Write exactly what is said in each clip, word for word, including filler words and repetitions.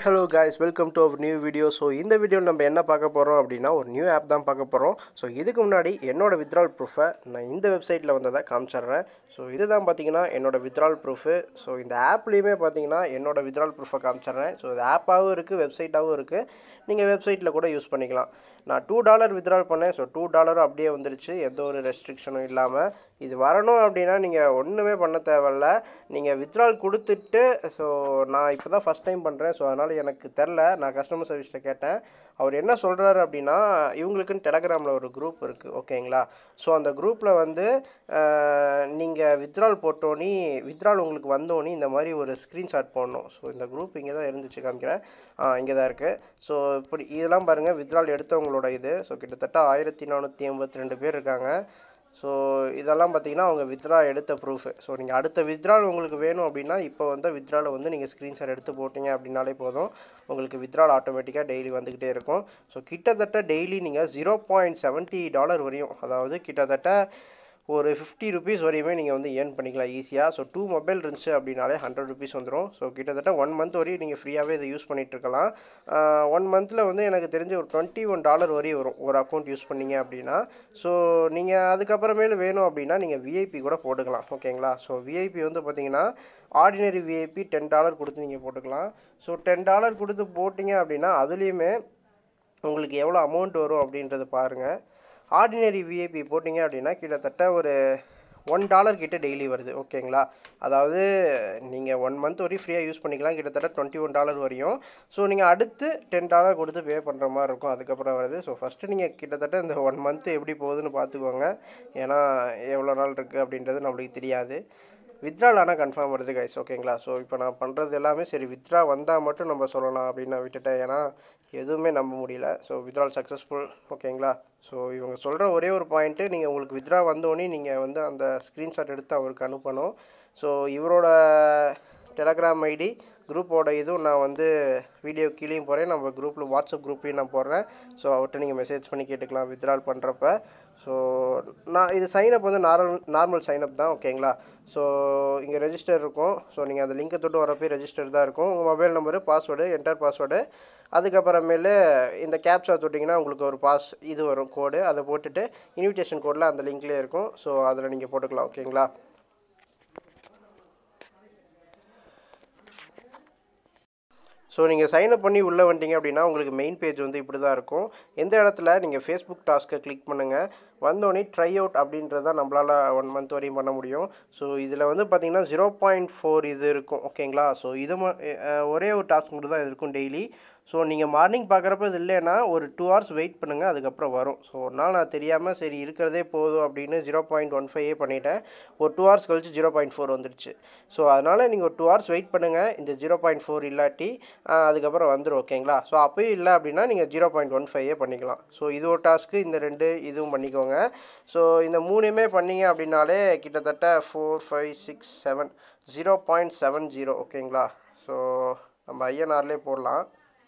hello guys, welcome to our new video. So இந்த வீடியோவில் நம்ம என்ன பார்க்க போகிறோம் அப்படின்னா ஒரு நியூ ஆப் தான் பார்க்க போகிறோம். ஸோ இதுக்கு முன்னாடி என்னோட வித்ட்ரால் ப்ரூஃபை நான் இந்த வெப்சைட்டில் வந்ததை காமிச்சிடுறேன். ஸோ இதுதான் பார்த்தீங்கன்னா என்னோட வித்ட்ரால் ப்ரூஃபு. ஸோ இந்த ஆப்லேயுமே பார்த்தீங்கன்னா என்னோட வித்ட்ரால் ப்ரூஃபை காமிச்சிடுறேன். ஸோ இது ஆப்பாகவும் இருக்குது, வெப்சைட்டாகவும் இருக்குது. நீங்கள் வெப்சைட்டில் கூட யூஸ் பண்ணிக்கலாம். நான் டூ டாலர் வித்ட்ரால் பண்ணேன். ஸோ டூ டாலரும் அப்படியே வந்துருச்சு, எந்த ஒரு ரெஸ்ட்ரிக்ஷனும் இல்லாமல். இது வரணும் அப்படின்னா நீங்கள் ஒன்றுமே பண்ண தேவையில்ல. நீங்கள் வித்ட்ரால் கொடுத்துட்டு, ஸோ நான் இப்போ தான் ஃபஸ்ட் டைம் பண்ணுறேன். ஸோ அதனால் எனக்கு தெரில. நான் கஸ்டமர் சர்வீஸில் கேட்டேன். அவர் என்ன சொல்கிறாரு அப்படின்னா, இவங்களுக்குன்னு டெலகிராமில் ஒரு குரூப் இருக்குது, ஓகேங்களா. ஸோ அந்த குரூப்பில் வந்து நீங்கள் வித்ட்ரால் போட்டோன்னே, வித்ட்ரால் உங்களுக்கு வந்தோன்னே இந்த மாதிரி ஒரு ஸ்க்ரீன்ஷாட் போடணும். ஸோ இந்த குரூப் இங்கே தான் இருந்துச்சு, காமிக்கிறேன். இங்கே தான் இருக்குது. ஸோ இப்படி இதெல்லாம் பாருங்கள், வித்ட்ரால் எடுத்தவங்களோட இது. ஸோ கிட்டத்தட்ட ஆயிரத்தி நானூற்றி எண்பத்தி ரெண்டு பேர் இருக்காங்க. ஸோ இதெல்லாம் பார்த்தீங்கன்னா அவங்க வித்ட்ரா எடுத்த ப்ரூஃபு. ஸோ நீங்கள் அடுத்த வித்ட்ரால் உங்களுக்கு வேணும் அப்படின்னா, இப்போ வந்து வித்ட்ராலை வந்து நீங்கள் ஸ்க்ரீன்ஷாட் எடுத்து போட்டிங்க அப்படின்னாலே போதும், உங்களுக்கு வித்ட்ரால் ஆட்டோமேட்டிக்காக டெய்லி வந்துக்கிட்டே இருக்கும். ஸோ கிட்டத்தட்ட டெய்லி நீங்கள் ஜீரோ பாயிண்ட் செவன்ட்டி டாலர் வரையும், அதாவது கிட்டத்தட்ட ஒரு ஃபிஃப்டி ருபீஸ் வரையுமே நீங்கள் வந்து ஏர்ன் பண்ணிக்கலாம் ஈஸியாக. ஸோ டூ மொபைல் இருந்துச்சு அப்படின்னாலே ஹண்ட்ரட் ருபீஸ் வந்துடும். ஸோ கிட்டத்தட்ட ஒன் மந்த் வரையும் நீங்கள் ஃப்ரீயாகவே இதை யூஸ் பண்ணிகிட்ருக்கலாம். ஒன் மந்தில் வந்து எனக்கு தெரிஞ்ச ஒரு டுவெண்ட்டி ஒன் டாலர் வரையும் வரும் ஒரு அக்கௌண்ட் யூஸ் பண்ணிங்க அப்படின்னா. ஸோ நீங்கள் அதுக்கப்புறமேலு வேணும் அப்படின்னா நீங்கள் விஐபி கூட போட்டுக்கலாம், ஓகேங்களா. ஸோ விஐபி வந்து பார்த்தீங்கன்னா ஆர்டினரி விஐபி டென் டாலர் கொடுத்து நீங்கள் போட்டுக்கலாம். ஸோ டென் டாலர் கொடுத்து போட்டிங்க அப்படின்னா அதுலேயுமே உங்களுக்கு எவ்வளோ அமௌண்ட் வரும் அப்படின்றத பாருங்கள். ஆர்டினரி விஐபி போட்டிங்க அப்படின்னா கிட்டத்தட்ட ஒரு ஒன் டாலர் கிட்ட டெய்லி வருது, ஓகேங்களா. அதாவது நீங்கள் ஒன் மந்த் வரையும் ஃப்ரீயாக யூஸ் பண்ணிக்கலாம், கிட்டத்தட்ட டுவெண்ட்டி ஒன் டாலர் வரையும். ஸோ நீங்கள் அடுத்து டென் டாலர் கொடுத்து பே பண்ணுற மாதிரி இருக்கும், அதுக்கப்புறம் வருது. ஸோ ஃபஸ்ட்டு நீங்கள் கிட்டத்தட்ட இந்த ஒன் மந்த் எப்படி போகுதுன்னு பார்த்துக்கோங்க. ஏன்னா எவ்வளோ நாள் இருக்குது அப்படின்றது நம்மளுக்கு தெரியாது. வித்ட்ரால் ஆனால் கன்ஃபார்ம் வருது கைஸ், ஓகேங்களா. ஸோ இப்போ நான் பண்ணுறது எல்லாமே சரி வித்ட்ரா வந்தால் மட்டும் நம்ம சொல்லலாம் அப்படின்னு நான் விட்டுட்டேன். ஏன்னா எதுவுமே நம்ப முடியல. ஸோ வித்ட்ரால் சக்ஸஸ்ஃபுல், ஓகேங்களா. ஸோ இவங்க சொல்கிற ஒரே ஒரு பாயிண்ட்டு, நீங்கள் உங்களுக்கு வித்ட்ரா வந்தோடனே நீங்கள் வந்து அந்த ஸ்க்ரீன்ஷாட் எடுத்து அவருக்கு அனுப்பணும். ஸோ இவரோட டெலகிராம் ஐடி குரூப்போட இதுவும் நான் வந்து வீடியோ கீழேயும் போகிறேன், நம்ம குரூப்பில் வாட்ஸ்அப் குரூப்லேயும் நான் போடுறேன். ஸோ அவர்கிட்ட நீங்கள் மெசேஜ் பண்ணி கேட்டுக்கலாம் வித்ட்ரால் பண்ணுறப்ப. ஸோ நான் இது சைனப் வந்து நார்மல் நார்மல் சைனப் தான், ஓகேங்களா. ஸோ இங்கே ரெஜிஸ்டர் இருக்கும். ஸோ நீங்கள் அந்த லிங்கை தொட்டு வரப்போ ரெஜிஸ்டர் தான் இருக்கும். உங்கள் mobile number, password, enter password, அதுக்கப்புறமேலு இந்த கேப்சா தொட்டிங்கன்னா உங்களுக்கு ஒரு பாஸ் இது வரும் கோடு, அதை போட்டுட்டு இன்விடேஷன் கோடில் அந்த லிங்க்லேயே இருக்கும். ஸோ அதில் நீங்கள் போட்டுக்கலாம், ஓகேங்களா. ஸோ நீங்கள் சைன்அப் பண்ணி உள்ளே வந்துட்டீங்க அப்படின்னா உங்களுக்கு மெயின் பேஜ் வந்து இப்படி தான் இருக்கும். எந்த இடத்துல நீங்கள் ஃபேஸ்புக் டாஸ்க்கை கிளிக் பண்ணுங்கள். வந்தோடனே ட்ரை அவுட் அப்படின்றத நம்மளால் ஒன் மந்த் வரையும் பண்ண முடியும். ஸோ இதில் வந்து பார்த்திங்கன்னா ஜீரோ பாயிண்ட் ஃபோர் இது இருக்கும், ஓகேங்களா. ஸோ இது ஒரே ஒரு டாஸ்க் மட்டும் தான் இது இருக்கும் டெய்லி. ஸோ நீங்கள் மார்னிங் பார்க்குறப்ப இது இல்லைன்னா ஒரு டூ ஹவர்ஸ் வெயிட் பண்ணுங்கள், அதுக்கப்புறம் வரும். ஸோ ஒரு நாள் நான் தெரியாமல் சரி இருக்கிறதே போதும் அப்படின்னு ஜீரோ பாயிண்ட் ஒன் ஃபைவே பண்ணிவிட்டேன். ஒரு டூ ஹவர்ஸ் கழிச்சு ஜீரோ பாயிண்ட் ஃபோர் வந்துடுச்சு. ஸோ அதனால் நீங்கள் ஒரு டூ ஹவர்ஸ் வெயிட் பண்ணுங்கள், இந்த ஜீரோ பாயிண்ட் ஃபோர் இல்லாட்டி அதுக்கப்புறம் வந்துடும், ஓகேங்களா. ஸோ அப்போயும் இல்லை அப்படின்னா நீங்கள் ஜீரோ பாயிண்ட் ஒன் ஃபைவே பண்ணிக்கலாம். ஸோ இது ஒரு டாஸ்க்கு, இந்த ரெண்டு இதுவும் பண்ணிக்கோங்க. ஸோ இந்த மூணுமே பண்ணிங்க அப்படின்னாலே கிட்டத்தட்ட four five six seven zero point seven zero ஓகேங்களா. ஸோ நம்ம ஐஎன்ஆர்லேயே போடலாம்.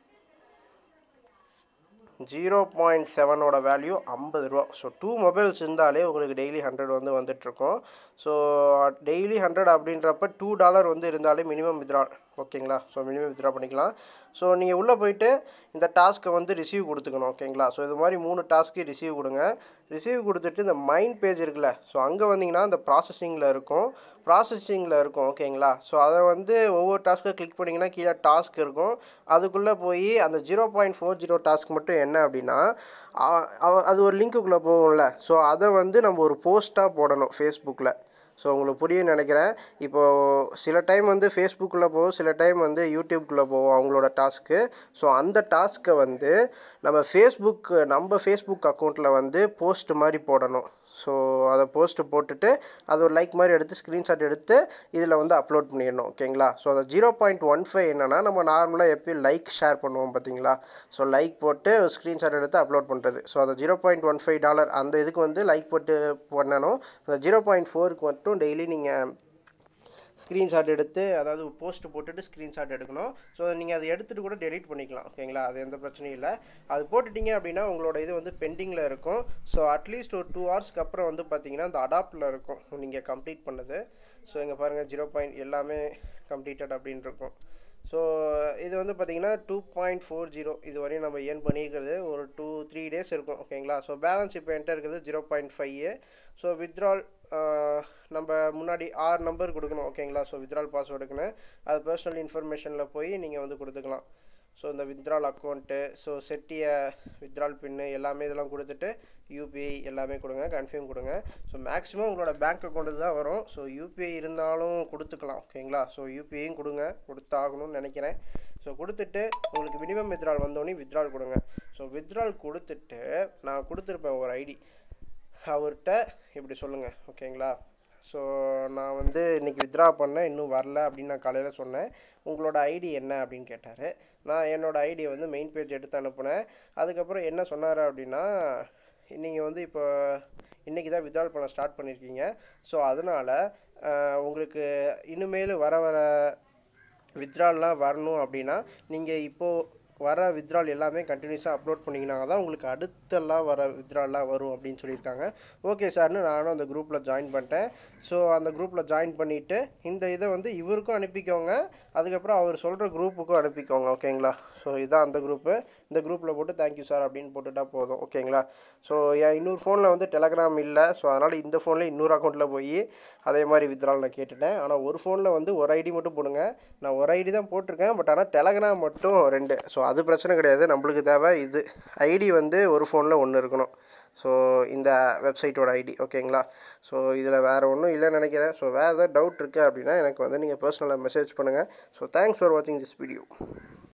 ஜீரோ பாயிண்ட் செவனோட வேல்யூ ஐம்பது ரூபா. ஸோ டூ மொபைல்ஸ் இருந்தாலே உங்களுக்கு டெய்லி ஹண்ட்ரட் வந்து வந்துட்டுருக்கோம். ஸோ டெய்லி ஹண்ட்ரட் அப்படின்றப்ப டூ டாலர் வந்து இருந்தாலே மினிமம் வித்ட்ரா, ஓகேங்களா. ஸோ மினிமம் வித்ட்ரா பண்ணிக்கலாம். ஸோ நீங்கள் உள்ளே போயிட்டு இந்த டாஸ்க்கை வந்து ரிசீவ் கொடுத்துக்கணும், ஓகேங்களா. ஸோ இது மாதிரி மூணு டாஸ்க்கு ரிசீவ் கொடுங்க. ரிசீவ் கொடுத்துட்டு இந்த மைண்ட் பேஜ் இருக்குல்ல, ஸோ அங்கே வந்தீங்கன்னா இந்த ப்ராசஸிங்கில் இருக்கும், ப்ராசஸிங்கில் இருக்கும், ஓகேங்களா. ஸோ அதை வந்து ஒவ்வொரு டாஸ்க்கை கிளிக் பண்ணிங்கன்னா கீழே டாஸ்க் இருக்கும். அதுக்குள்ளே போய் அந்த zero point four zero task மட்டும் என்ன அப்படின்னா அது ஒரு லிங்க்குள்ளே போகும்ல. ஸோ அதை வந்து நம்ம ஒரு போஸ்ட்டாக போடணும் ஃபேஸ்புக்கில். ஸோ உங்களுக்கு புரியும்னு நினைக்கிறேன். இப்போது சில டைம் வந்து ஃபேஸ்புக்கில் போகும், சில டைம் வந்து யூடியூப்குள்ளே போகும் அவங்களோட டாஸ்க்கு. ஸோ அந்த டாஸ்க்கை வந்து நம்ம ஃபேஸ்புக் நம்ம ஃபேஸ்புக் அக்கௌண்ட்டில் வந்து போஸ்ட் மாதிரி போடணும். ஸோ அதை போஸ்ட்டு போட்டுட்டு அது ஒரு லைக் மாதிரி எடுத்து ஸ்க்ரீன்ஷாட் எடுத்து இதில் வந்து அப்லோட் பண்ணிடணும், ஓகேங்களா. ஸோ அந்த ஜீரோ பாயிண்ட் ஒன் ஃபைவ் என்னென்னா நம்ம நார்மலாக எப்பயும் லைக் ஷேர் பண்ணுவோம் பார்த்தீங்களா. ஸோ லைக் போட்டு ஸ்க்ரீன்ஷாட் எடுத்து அப்லோட் பண்ணுறது. ஸோ அந்த zero point one five dollar அந்த இதுக்கு வந்து லைக் போட்டு பண்ணணும். அந்த ஜீரோ பாயிண்ட் ஃபோருக்கு மட்டும் டெய்லி நீங்கள் ஸ்க்ரீன்ஷாட் எடுத்து, அதாவது போஸ்ட் போட்டுட்டு ஸ்க்ரீன்ஷாட் எடுக்கணும். ஸோ நீங்கள் அதை எடுத்துகிட்டு கூட டெலீட் பண்ணிக்கலாம், ஓகேங்களா. அது எந்த பிரச்சனையும் இல்லை. அது போட்டுட்டிங்க அப்படின்னா உங்களோட இது வந்து பெண்டிங்கில் இருக்கும். ஸோ அட்லீஸ்ட் ஒரு டூ ஹவர்ஸ்க்கு அப்புறம் வந்து பார்த்தீங்கன்னா அந்த அடாப்டில் இருக்கும் நீங்கள் கம்ப்ளீட் பண்ணது. ஸோ இங்கே பாருங்கள் ஜீரோ பாயிண்ட் எல்லாமே கம்ப்ளீட்டட் அப்படின்னு இருக்கும். ஸோ இது வந்து பார்த்திங்கன்னா டூ பாயிண்ட் ஃபோர் ஜீரோ இது வரையும் நம்ம ஏர்ன் பண்ணியிருக்கிறது ஒரு டூ த்ரீ டேஸ் இருக்கும் ஓகேங்களா. ஸோ பேலன்ஸ் இப்போ என்கிட்ட இருக்கிறது zero point five. So withdrawal நம்ம முன்னாடி ஆறு நம்பர் கொடுக்கணும் ஓகேங்களா. ஸோ வித்ட்ரால் பாஸ்வேர்டுக்குன்னு அது பர்சனல் இன்ஃபர்மேஷனில் போய் நீங்கள் வந்து கொடுத்துக்கலாம். ஸோ இந்த வித்ட்ரால் அக்கௌண்ட்டு, ஸோ செட்டிய வித்ட்ரால் பின்னு எல்லாமே இதெல்லாம் கொடுத்துட்டு யூபிஐ எல்லாமே கொடுங்க, கன்ஃபார்ம் கொடுங்க. ஸோ மேக்ஸிமம் உங்களோட பேங்க் அக்கௌண்ட்டு தான் வரும். ஸோ யூபிஐ இருந்தாலும் கொடுத்துக்கலாம் ஓகேங்களா. ஸோ யூபிஐயும் கொடுங்க, கொடுத்தாகணும்னு நினைக்கிறேன். ஸோ கொடுத்துட்டு உங்களுக்கு மினிமம் வித்ட்ரால் வந்தோடனே வித்ட்ரால் கொடுங்க. ஸோ வித்ட்ரால் கொடுத்துட்டு நான் கொடுத்துருப்பேன் ஒரு ஐடி, அவர்கிட்ட இப்படி சொல்லுங்கள் ஓகேங்களா. ஸோ நான் வந்து இன்றைக்கி வித்ட்ரா பண்ணேன், இன்னும் வரல அப்படின்னு நான் காலையில் சொன்னேன். உங்களோட ஐடி என்ன அப்படின்னு கேட்டார். நான் என்னோடய ஐடியை வந்து மெயின் பேஜ் எடுத்து அனுப்புனேன். அதுக்கப்புறம் என்ன சொன்னார் அப்படின்னா, நீங்கள் வந்து இப்போ இன்றைக்கி தான் வித்ட்ரால் பண்ண ஸ்டார்ட் பண்ணியிருக்கீங்க. ஸோ அதனால் உங்களுக்கு இனிமேல் வர வர வித்ட்ரால்லாம் வரணும் அப்படின்னா நீங்கள் இப்போது வர வித்ட்ரால் எல்லாமே கண்டினியூஸாக அப்லோட் பண்ணிங்கன்னா தான் உங்களுக்கு அடுத்தெல்லாம் வர வித்ட்ரால்லாம் வரும் அப்படின்னு சொல்லியிருக்காங்க. ஓகே சார்னு நானும் அந்த குரூப்பில் ஜாயின் பண்ணிட்டேன். ஸோ அந்த குரூப்பில் ஜாயின் பண்ணிவிட்டு இந்த இதை வந்து இவருக்கும் அனுப்பிக்கோங்க, அதுக்கப்புறம் அவர் சொல்கிற குரூப்புக்கும் அனுப்பிக்கோங்க ஓகேங்களா. ஸோ இதுதான் அந்த குரூப்பு. இந்த குரூப்பில் போட்டு தேங்க்யூ சார் அப்படின்னு போட்டுட்டா போதும் ஓகேங்களா. ஸோ என் இன்னொரு ஃபோனில் வந்து டெலகிராம் இல்லை. ஸோ அதனால் இந்த ஃபோனில் இன்னொரு அக்கௌண்ட்டில் போய் அதே மாதிரி வித்ட்ரால் நான் கேட்டுட்டேன். ஆனால் ஒரு ஃபோனில் வந்து ஒரு ஐடி மட்டும் போடுங்க. நான் ஒரு ஐடி தான் போட்டிருக்கேன், பட் ஆனால் டெலகிராம் மட்டும் ரெண்டு. ஸோ அது பிரச்சனை கிடையாது, நம்மளுக்கு தேவை இது ஐடி வந்து ஒரு ஃபோனில் ஒன்று இருக்கணும். ஸோ இந்த வெப்சைட்டோட ஐடி ஓகேங்களா. ஸோ இதில் வேறு ஒன்றும் இல்லைன்னு நினைக்கிறேன். ஸோ வேறு ஏதாவது டவுட் இருக்குது அப்படின்னா எனக்கு வந்து நீங்கள் பர்சனலாக மெசேஜ் பண்ணுங்கள். ஸோ தேங்க்ஸ் ஃபார் வாட்சிங் திஸ் வீடியோ.